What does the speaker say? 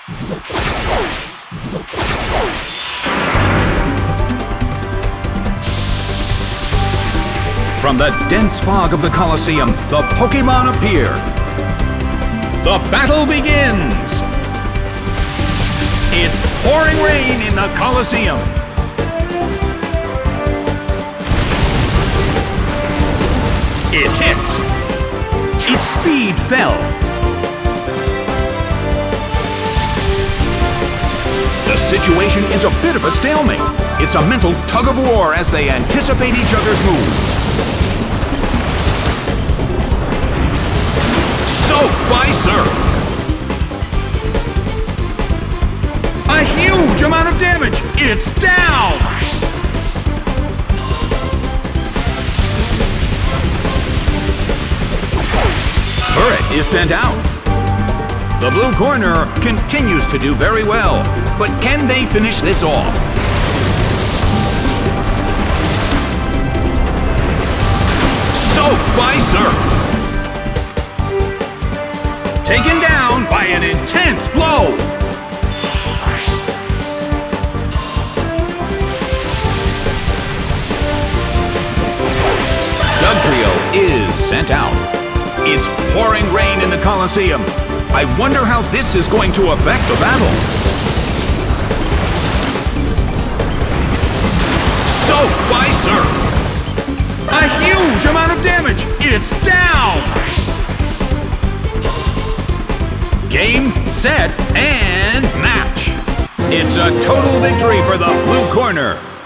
From the dense fog of the Colosseum, the Pokémon appear. The battle begins! It's pouring rain in the Colosseum. It hits. Its speed fell. The situation is a bit of a stalemate. It's a mental tug-of-war as they anticipate each other's move. Soaked by surf. A huge amount of damage. It's down. Turret is sent out. The blue corner continues to do very well, but can they finish this off? Soaked by surf. Taken down by an intense blow. Dugtrio is sent out. It's pouring rain in the Colosseum. I wonder how this is going to affect the battle. Soaked by surf. A huge amount of damage. It's down. Game, set, and match. It's a total victory for the blue corner.